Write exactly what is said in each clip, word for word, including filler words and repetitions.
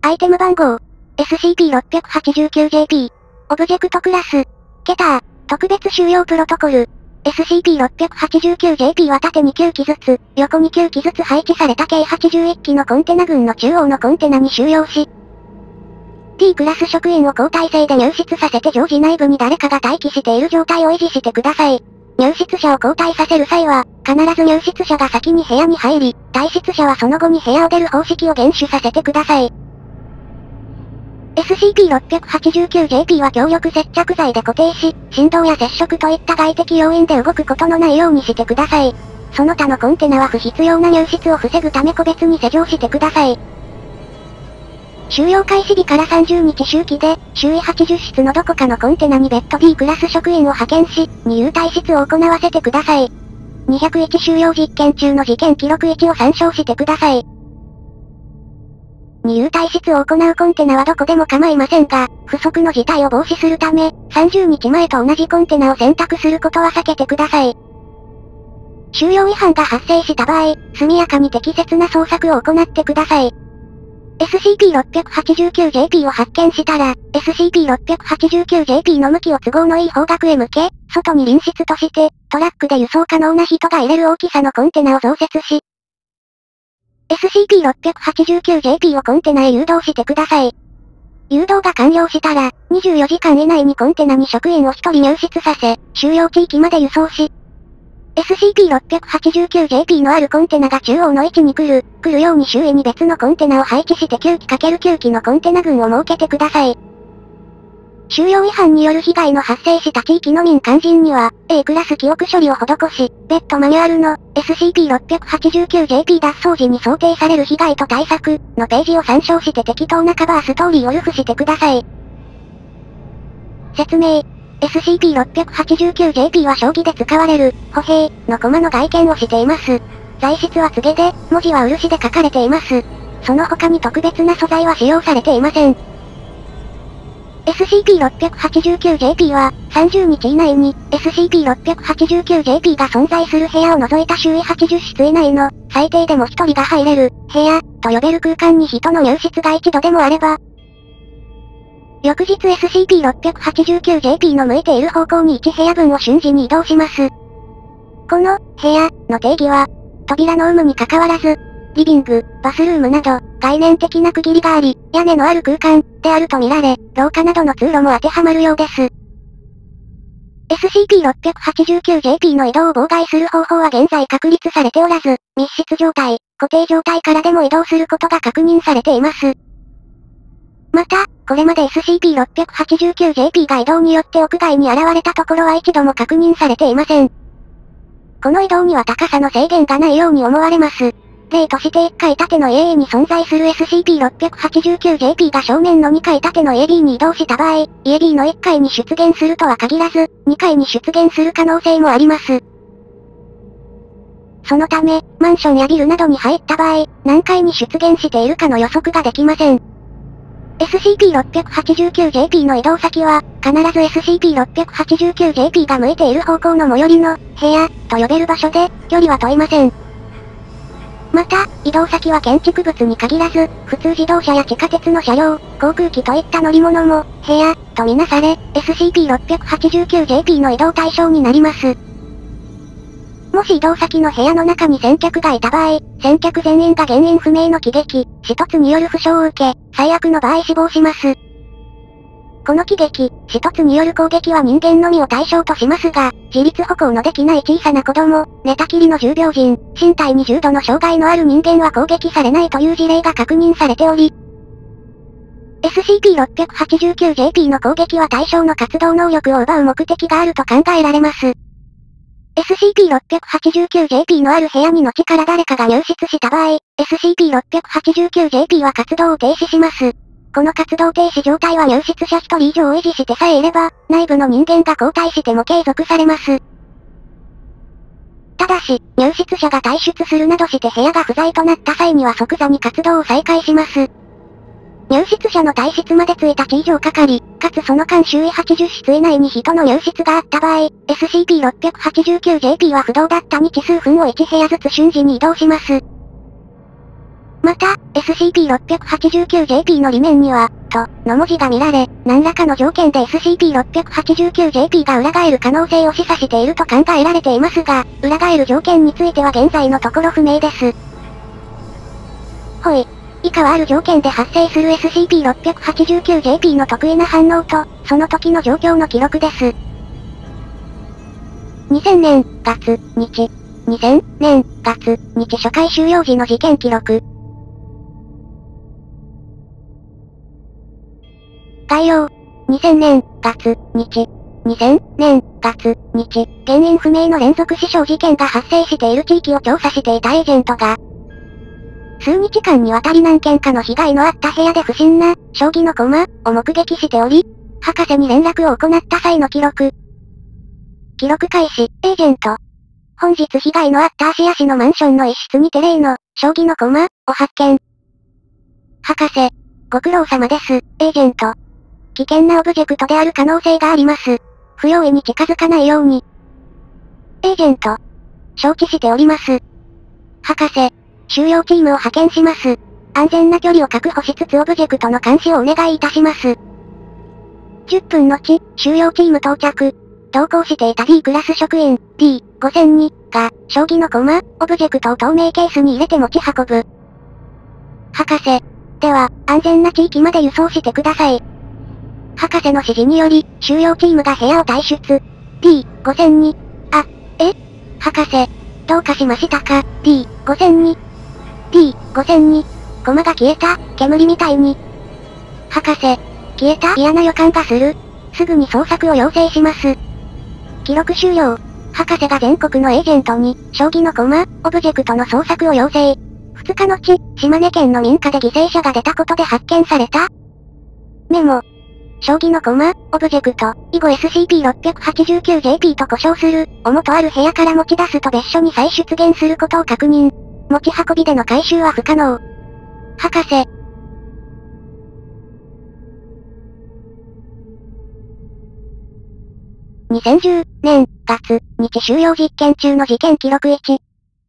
アイテム番号。エスシーピーろっぴゃくはちじゅうきゅうジェーピー。オブジェクトクラス。ケター。特別収容プロトコル。エスシーピーろっぴゃくはちじゅうきゅうジェーピー は縦にきゅうきずつ、横にきゅうきずつ配置された計はちじゅういっきのコンテナ群の中央のコンテナに収容し、T クラス職員を交代制で入室させて常時内部に誰かが待機している状態を維持してください。入室者を交代させる際は、必ず入室者が先に部屋に入り、退室者はその後に部屋を出る方式を厳守させてください。エスシーピーろっぴゃくはちじゅうきゅうジェーピー は強力接着剤で固定し、振動や接触といった外的要因で動くことのないようにしてください。その他のコンテナは不必要な入室を防ぐため個別に施錠してください。収容開始日からさんじゅうにち周期で、周囲はちじゅっしつのどこかのコンテナに別途 D クラス職員を派遣し、二遊退室を行わせてください。にひゃくいち収容実験中の事件記録いちを参照してください。二遊退室を行うコンテナはどこでも構いませんが、不測の事態を防止するため、さんじゅうにちまえと同じコンテナを選択することは避けてください。収容違反が発生した場合、速やかに適切な捜索を行ってください。エスシーピーろっぴゃくはちじゅうきゅうジェーピー を発見したら、エスシーピーろっぴゃくはちじゅうきゅうジェーピー の向きを都合のいい方角へ向け、外に隣室として、トラックで輸送可能な人が入れる大きさのコンテナを増設し、エスシーピーろっぴゃくはちじゅうきゅうジェーピー をコンテナへ誘導してください。誘導が完了したら、にじゅうよじかん以内にコンテナに職員をひとり入室させ、収容地域まで輸送し、エスシーピーろっぴゃくはちじゅうきゅうジェーピー のあるコンテナが中央の位置に来る、来るように周囲に別のコンテナを配置してきゅうきかけるきゅうきのコンテナ群を設けてください。収容違反による被害の発生した地域の民間人には、A クラス記憶処理を施し、別途マニュアルの エスシーピーろっぴゃくはちじゅうきゅうジェーピー 脱走時に想定される被害と対策のページを参照して適当なカバーストーリーをルフしてください。説明。エスシーピーろっぴゃくはちじゅうきゅうジェーピー は将棋で使われる、歩兵の駒の外見をしています。材質は柘植で、文字は漆で書かれています。その他に特別な素材は使用されていません。エスシーピーろっぴゃくはちじゅうきゅうジェーピー は、さんじゅうにち以内に、エスシーピーろっぴゃくはちじゅうきゅうジェーピー が存在する部屋を除いた周囲はちじゅっしつ以内の、最低でもひとりが入れる、部屋、と呼べる空間に人の入室が一度でもあれば、翌日 エスシーピーろっぴゃくはちじゅうきゅうジェーピー の向いている方向にいち部屋分を瞬時に移動します。この、部屋、の定義は、扉の有無に関わらず、リビング、バスルームなど、概念的な区切りがあり、屋根のある空間、であると見られ、廊下などの通路も当てはまるようです。エスシーピーろっぴゃくはちじゅうきゅうジェーピー の移動を妨害する方法は現在確立されておらず、密室状態、固定状態からでも移動することが確認されています。また、これまで エスシーピーろっぴゃくはちじゅうきゅうジェーピー が移動によって屋外に現れたところは一度も確認されていません。この移動には高さの制限がないように思われます。例としていっかい建ての エーエー に存在する エスシーピーろっぴゃくはちじゅうきゅうジェーピー が正面のにかい建ての エービー に移動した場合、エービー のいっかいに出現するとは限らず、にかいに出現する可能性もあります。そのため、マンションやビルなどに入った場合、何階に出現しているかの予測ができません。エスシーピーろっぴゃくはちじゅうきゅうジェーピー の移動先は、必ず エスシーピーろっぴゃくはちじゅうきゅうジェーピー が向いている方向の最寄りの、部屋、と呼べる場所で、距離は問いません。また、移動先は建築物に限らず、普通自動車や地下鉄の車両、航空機といった乗り物も、部屋、とみなされ、エスシーピーろっぴゃくはちじゅうきゅうジェーピー の移動対象になります。もし移動先の部屋の中に先客がいた場合、先客全員が原因不明の喜劇、一つによる負傷を受け、最悪の場合死亡します。この喜劇、一つによる攻撃は人間のみを対象としますが、自立歩行のできない小さな子供、寝たきりの重病人、身体に重度の障害のある人間は攻撃されないという事例が確認されており、エスシーピーろっぴゃくはちじゅうきゅうジェーピー の攻撃は対象の活動能力を奪う目的があると考えられます。エスシーピーろっぴゃくはちじゅうきゅうジェーピー のある部屋に後から誰かが入室した場合、エスシーピーろっぴゃくはちじゅうきゅうジェーピー は活動を停止します。この活動停止状態は入室者ひとり以上を維持してさえいれば、内部の人間が交代しても継続されます。ただし、入室者が退出するなどして部屋が不在となった際には即座に活動を再開します。入室者の退室までいつにち以上かかり、かつその間周囲はちじゅっしつ以内に人の入室があった場合、エスシーピーろっぴゃくはちじゅうきゅうジェーピー は不動だった日数分をいち部屋ずつ瞬時に移動します。また、 エスシーピーろっぴゃくはちじゅうきゅうジェーピー の裏面には、と、の文字が見られ、何らかの条件で エスシーピーろっぴゃくはちじゅうきゅうジェーピー が裏返る可能性を示唆していると考えられていますが、裏返る条件については現在のところ不明です。ほい。以下はある条件で発生する エスシーピーろっぴゃくはちじゅうきゅうジェーピー の得意な反応と、その時の状況の記録です。にせんねん、月、日。にせんねん、月、日初回収容時の事件記録。概要。にせんねん、月、日。にせんねん、月、日、原因不明の連続死傷事件が発生している地域を調査していたエージェントが、数日間にわたり何件かの被害のあった部屋で不審な、将棋の駒、を目撃しており、博士に連絡を行った際の記録。記録開始、エージェント。本日被害のあった芦屋市のマンションの一室にて例の、将棋の駒、を発見。博士、ご苦労様です、エージェント。危険なオブジェクトである可能性があります。不用意に近づかないように。エージェント。承知しております。博士、収容チームを派遣します。安全な距離を確保しつつオブジェクトの監視をお願いいたします。じゅっぷん後、収容チーム到着。同行していた D クラス職員、ディーごせんに が、将棋の駒、オブジェクトを透明ケースに入れて持ち運ぶ。博士。では、安全な地域まで輸送してください。博士の指示により、収容チームが部屋を退出。ディーごせんに。あ、え博士。どうかしましたか ?ディーごせんに。ディーごせんに。駒が消えた、煙みたいに。博士。消えた嫌な予感がする。すぐに捜索を要請します。記録終了。博士が全国のエージェントに、将棋の駒、オブジェクトの捜索を要請。二日後、島根県の民家で犠牲者が出たことで発見された。メモ。将棋の駒、オブジェクト、以後 エスシーピーろっぴゃくはちじゅうきゅうジェーピー と呼称する、主とある部屋から持ち出すと別所に再出現することを確認。持ち運びでの回収は不可能。博士。にせんじゅうねん、月、日収容実験中の事件記録いち。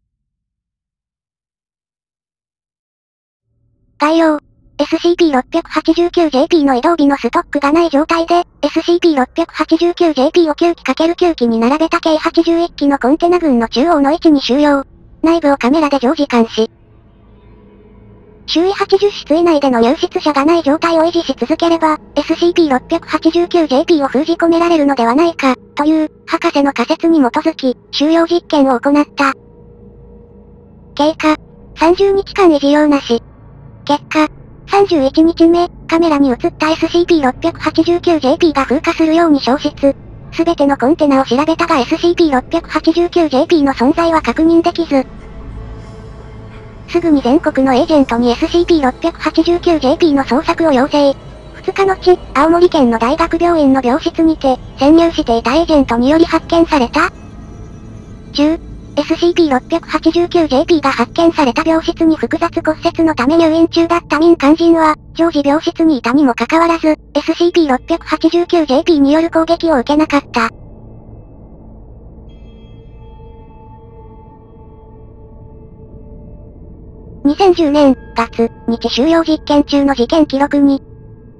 概要。エスシーピーろっぴゃくはちじゅうきゅうジェーピー の移動日のストックがない状態で、エスシーピーろっぴゃくはちじゅうきゅうジェーピー を きゅうきかけるきゅうきに並べた計はちじゅういっきのコンテナ群の中央の位置に収容。内部をカメラで常時監視。周囲はちじゅっしつ以内での入室者がない状態を維持し続ければ、エスシーピーろっぴゃくはちじゅうきゅうジェーピー を封じ込められるのではないか、という、博士の仮説に基づき、収容実験を行った。経過。さんじゅうにちかん維持用なし。結果。さんじゅういちにちめ、カメラに映った エスシーピーろっぴゃくはちじゅうきゅうジェーピー が風化するように消失。すべてのコンテナを調べたが エスシーピーろっぴゃくはちじゅうきゅうジェーピー の存在は確認できず。すぐに全国のエージェントに エスシーピーろっぴゃくはちじゅうきゅうジェーピー の捜索を要請。ふつか後、青森県の大学病院の病室にて、潜入していたエージェントにより発見された。じゅう、エスシーピーろっぴゃくはちじゅうきゅうジェーピー が発見された病室に複雑骨折のため入院中だった民間人は、常時病室にいたにもかかわらず、エスシーピーろっぴゃくはちじゅうきゅうジェーピー による攻撃を受けなかった。にせんじゅうねん、月、日収容実験中の事件記録に。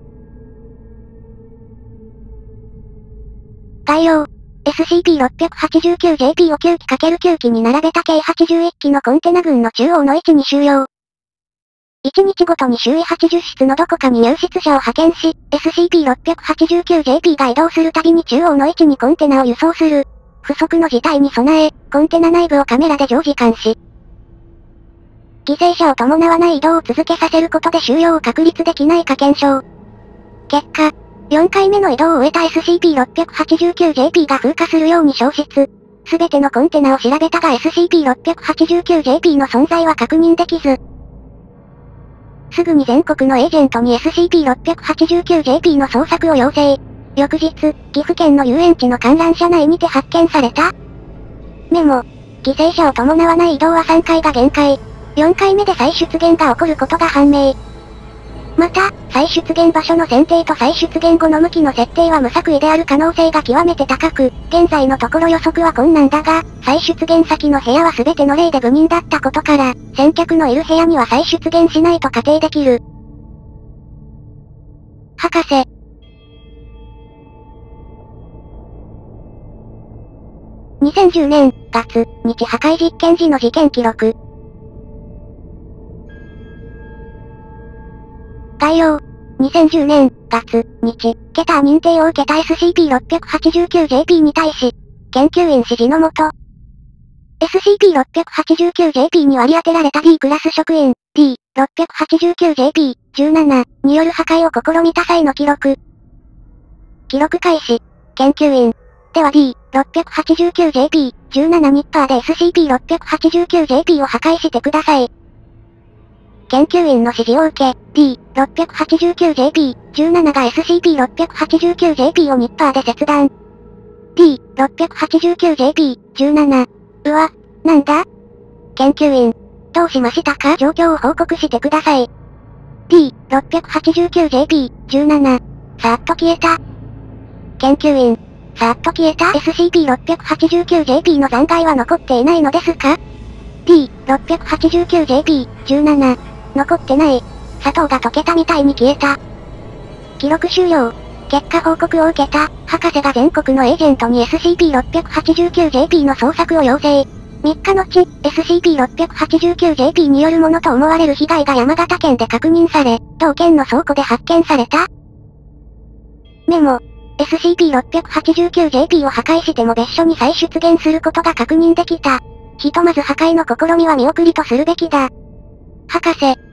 概要。エスシーピーろっぴゃくはちじゅうきゅうジェーピー を きゅうきかけるきゅうきに並べた計はちじゅういっきのコンテナ群の中央の位置に収容。いちにちごとに周囲はちじゅっしつのどこかに入室者を派遣し、エスシーピーろっぴゃくはちじゅうきゅうジェーピー が移動するたびに中央の位置にコンテナを輸送する。不測の事態に備え、コンテナ内部をカメラで常時監視。犠牲者を伴わない移動を続けさせることで収容を確立できないか検証。結果、よんかいめの移動を終えた エスシーピーろっぴゃくはちじゅうきゅうジェーピー が風化するように消失。すべてのコンテナを調べたが エスシーピーろっぴゃくはちじゅうきゅうジェーピー の存在は確認できず。すぐに全国のエージェントに エスシーピーろっぴゃくはちじゅうきゅうジェーピー の捜索を要請。翌日、岐阜県の遊園地の観覧車内にて発見された。メモ。犠牲者を伴わない移動はさんかいが限界。よんかいめで再出現が起こることが判明。 また、再出現場所の選定と再出現後の向きの設定は無作為である可能性が極めて高く、現在のところ予測は困難だが、再出現先の部屋は全ての例で愚人だったことから、先客のいる部屋には再出現しないと仮定できる。博士。にせんじゅうねん、月、日破壊実験時の事件記録。概要。にせんじゅうねん、月、日、ケター認定を受けた エスシーピーろっぴゃくはちじゅうきゅうジェーピー に対し、研究員指示のもと、エスシーピーろっぴゃくはちじゅうきゅうジェーピー に割り当てられた D クラス職員、ディーろっぴゃくはちじゅうきゅうジェーピーじゅうなな による破壊を試みた際の記録。記録開始。研究員。では ディーろっぴゃくはちじゅうきゅうジェーピーじゅうなな ニッパーで エスシーピーろっぴゃくはちじゅうきゅうジェーピー を破壊してください。研究員の指示を受け、ディーろっぴゃくはちじゅうきゅうジェーピーじゅうなな が エスシーピーろっぴゃくはちじゅうきゅうジェーピー をニッパーで切断。ディーろっぴゃくはちじゅうきゅうジェーピーじゅうなな うわ、なんだ？研究員。どうしましたか？状況を報告してください。ディーろっぴゃくはちじゅうきゅうジェーピーじゅうなな さーっと消えた。研究員。さーっと消えた エスシーピーろっぴゃくはちじゅうきゅうジェーピー の残骸は残っていないのですか？ ディーろっぴゃくはちじゅうきゅうジェーピーじゅうなな 残ってない。砂糖が溶けたみたいに消えた。記録終了。結果報告を受けた、博士が全国のエージェントに エスシーピーろっぴゃくはちじゅうきゅうジェーピー の捜索を要請。みっかのち、エスシーピーろっぴゃくはちじゅうきゅうジェーピー によるものと思われる被害が山形県で確認され、同県の倉庫で発見された。メモ。エスシーピーろっぴゃくはちじゅうきゅうジェーピー を破壊しても別所に再出現することが確認できた。ひとまず破壊の試みは見送りとするべきだ。博士。